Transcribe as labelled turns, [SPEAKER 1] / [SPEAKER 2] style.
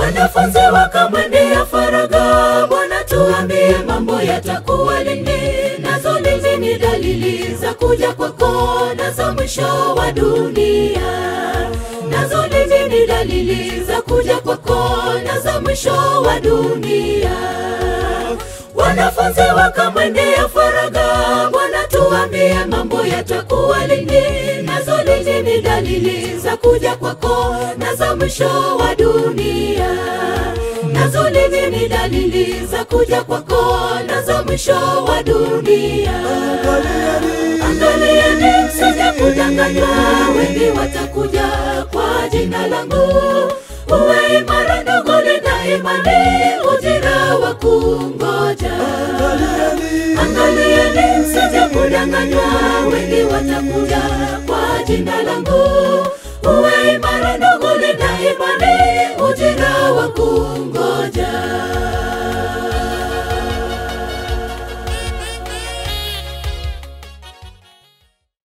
[SPEAKER 1] Wanafunzi wakamwendea faraga, Bwana tuambie mambo yatakuwa lini? Nazo hizi ni dalili za kuja kwako na za mwisho wa dunia. Nazo hizi ni dalili za kuja kwako na za mwisho wa dunia. Wanafunzi wakamwendea faraga, Bwana tuambie mambo yatakuwa lini? Nazo hizi ni dalili za kuja kwako na za mwisho wa dunia. Nazo hizi ni dalili za kuja kwako na za mwisho wa dunia. Angalieni msije kudanganywa, wengi watakuja kwa jina langu. Uwe imara ndugu, linda imani, ujira wa kungoja. Angalieni msije kudanganywa, wengi watakuja kwa jina langu. Uwe imara ndugu, linda imani, ujira wa kungoja.